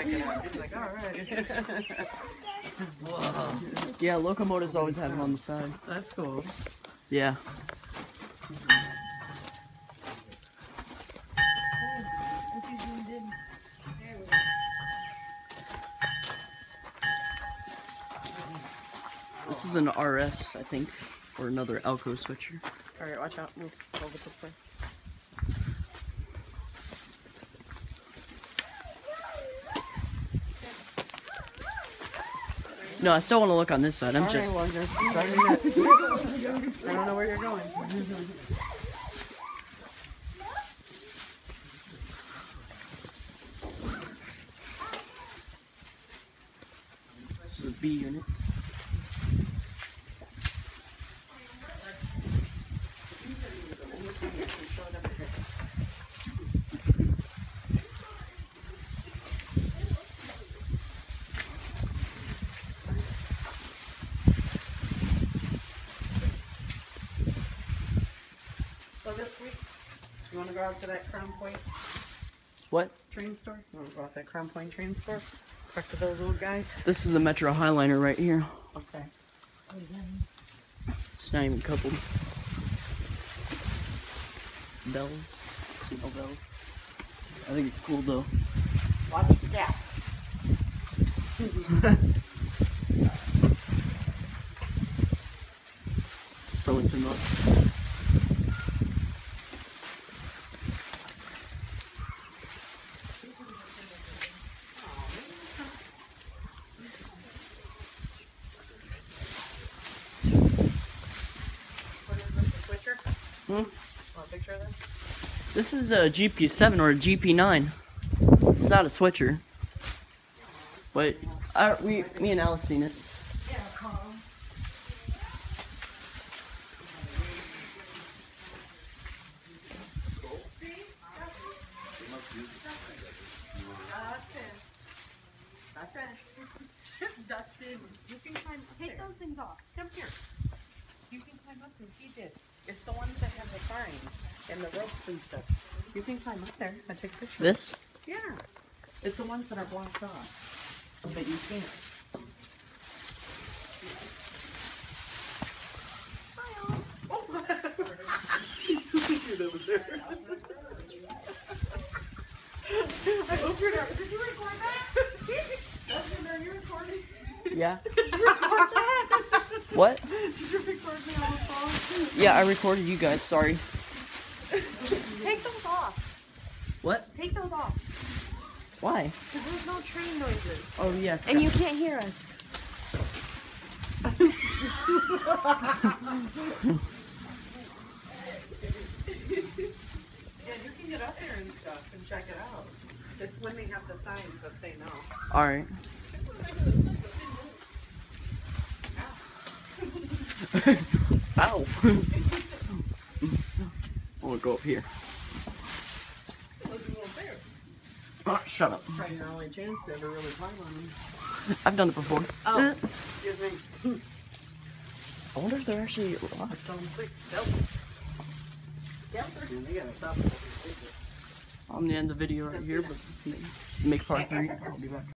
it out. He's like, all right. Whoa. Yeah, locomotives always have them on the side. That's cool. Yeah. This is an RS, I think, or another Alco switcher. Alright, watch out. Move over this way. No, I still want to look on this side. I'm just. Well, I don't know where you're going. This is a B unit. So this week, you want to go out to that Crown Point What? train store? You want to go out to that Crown Point train store? Talk to those little guys? This is a Metro Highliner right here. Okay. It's not even coupled. Bells. Single bells. I think it's cool though. Watch the gap. Burlington Rock. What is this, a switcher? Hmm? Want a picture of this? This is a GP7 or a GP9. It's not a switcher. But me and Alex seen it. Yeah, Carl. Dustin, you can climb up Take there. those things off. Come here. You can climb up there. He did. It's the ones that have the signs and the ropes and stuff. You can climb up there and take pictures. This? Yeah. It's the ones that are blocked off. But you can't. Oh! That was there. I hope you're not. Did you record that? Dustin, are you recording? Yeah. Did you record that? What? Did you record me on the phone? Yeah, I recorded you guys. Sorry. Take those off. What? Take those off. Why? Because there's no train noises. Oh yeah. And you can't hear us. Yeah, you can get up there and stuff and check it out. It's when they have the signs that say no. All right. Ow. I want to go up here. Oh, shut up. Probably your only chance to ever really climb on them. I've done it before. Oh, excuse me. I wonder if they're actually locked. Don't click. Nope. They gotta stop. I'm gonna end the video right here, but make part 3. I'll be back.